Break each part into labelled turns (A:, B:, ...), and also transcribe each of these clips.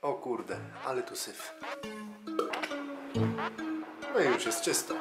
A: O kurde, ale tu syf. No i już jest czysto.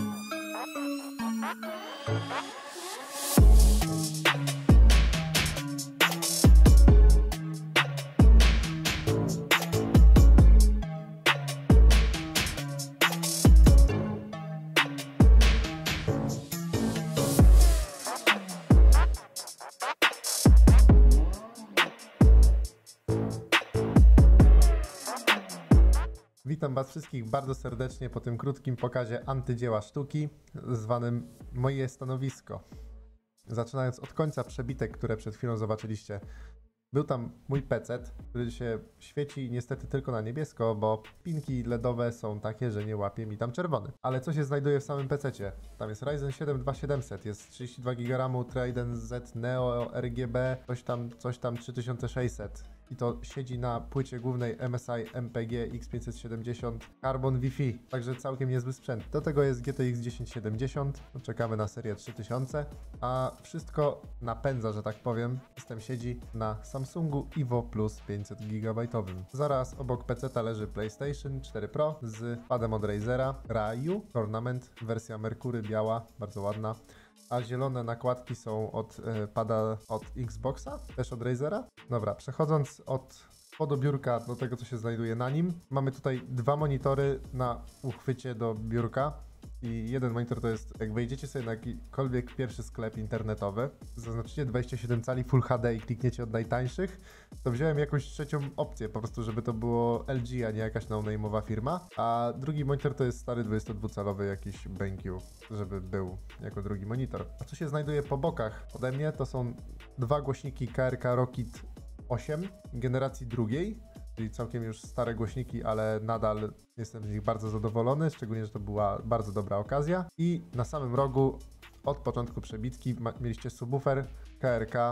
B: Witam Was wszystkich bardzo serdecznie po tym krótkim pokazie antydzieła sztuki, zwanym Moje stanowisko. Zaczynając od końca przebitek, które przed chwilą zobaczyliście. Był tam mój PC, który się świeci niestety tylko na niebiesko, bo pinki LEDowe są takie, że nie łapie mi tam czerwony. Ale co się znajduje w samym PC-cie? Tam jest Ryzen 7 2700, jest 32 GB RAMu, Trident Z Neo RGB, coś tam 3600. I to siedzi na płycie głównej MSI MPG X570 Carbon Wi-Fi, także całkiem niezły sprzęt. Do tego jest GTX 1070, czekamy na serię 3000, a wszystko napędza, że tak powiem. System siedzi na Samsungu Evo Plus 500 GB. Zaraz obok PC leży PlayStation 4 Pro z padem od Razera, Ryu, Ornament, wersja Merkury biała, bardzo ładna. A zielone nakładki są od pada od Xboxa, też od Razera. Dobra, przechodząc od biurka do tego, co się znajduje na nim. Mamy tutaj dwa monitory na uchwycie do biurka. I jeden monitor to jest, jak wejdziecie sobie na jakikolwiek pierwszy sklep internetowy, zaznaczycie 27 cali Full HD i klikniecie od najtańszych, to wziąłem jakąś trzecią opcję, po prostu żeby to było LG, a nie jakaś no-name'owa firma. A drugi monitor to jest stary 22-calowy jakiś BenQ, żeby był jako drugi monitor. A co się znajduje po bokach ode mnie, to są dwa głośniki KRK Rokit 8 generacji drugiej, czyli całkiem już stare głośniki, ale nadal jestem z nich bardzo zadowolony, szczególnie, że to była bardzo dobra okazja. I na samym rogu od początku przebitki mieliście subwoofer KRK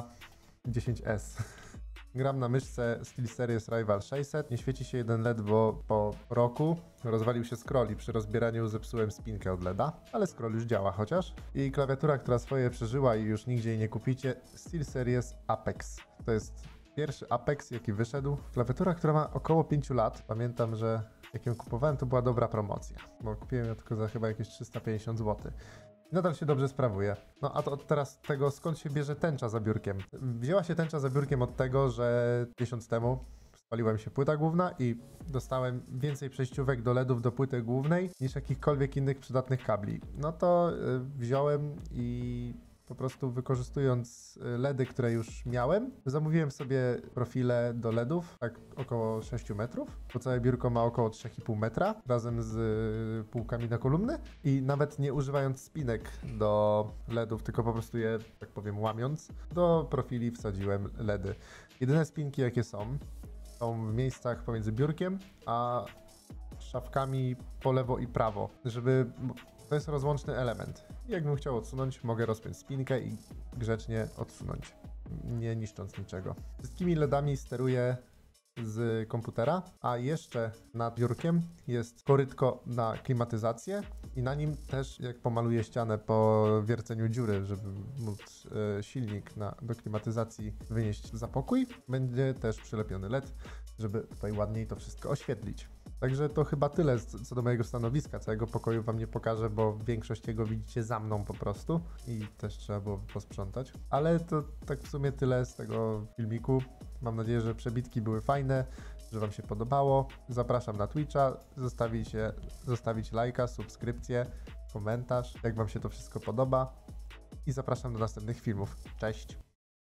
B: 10S. Gram na myszce SteelSeries Rival 600. Nie świeci się jeden LED, bo po roku rozwalił się scroll i przy rozbieraniu zepsułem spinkę od LEDa, ale scroll już działa chociaż. I klawiatura, która swoje przeżyła i już nigdzie jej nie kupicie, SteelSeries Apex. To jest pierwszy Apex, jaki wyszedł. Klawiatura, która ma około 5 lat. Pamiętam, że jak ją kupowałem, to była dobra promocja, bo kupiłem ją tylko za chyba jakieś 350 zł. Nadal się dobrze sprawuje. No a to od teraz tego, skąd się bierze tęcza za biurkiem? Wzięła się tęcza za biurkiem od tego, że miesiąc temu spaliła mi się płyta główna i dostałem więcej przejściówek do LEDów do płyty głównej niż jakichkolwiek innych przydatnych kabli. No to wziąłem i po prostu wykorzystując LEDy, które już miałem, zamówiłem sobie profile do LEDów, tak około 6 metrów, bo całe biurko ma około 3,5 metra, razem z półkami na kolumny i nawet nie używając spinek do LEDów, tylko po prostu je, tak powiem, łamiąc, do profili wsadziłem LEDy. Jedyne spinki, jakie są w miejscach pomiędzy biurkiem a szafkami po lewo i prawo, żeby... To jest rozłączny element. Jakbym chciał odsunąć, mogę rozpiąć spinkę i grzecznie odsunąć, nie niszcząc niczego. Wszystkimi LEDami steruję z komputera, a jeszcze nad biurkiem jest korytko na klimatyzację i na nim też, jak pomaluję ścianę po wierceniu dziury, żeby móc silnik do klimatyzacji wynieść za pokój, będzie też przylepiony LED, żeby tutaj ładniej to wszystko oświetlić. Także to chyba tyle co do mojego stanowiska. Całego pokoju wam nie pokażę, bo większość jego widzicie za mną po prostu i też trzeba było posprzątać. Ale to tak w sumie tyle z tego filmiku. Mam nadzieję, że przebitki były fajne, że wam się podobało. Zapraszam na Twitcha, zostawić lajka, subskrypcję, komentarz, jak wam się to wszystko podoba i zapraszam do następnych filmów. Cześć!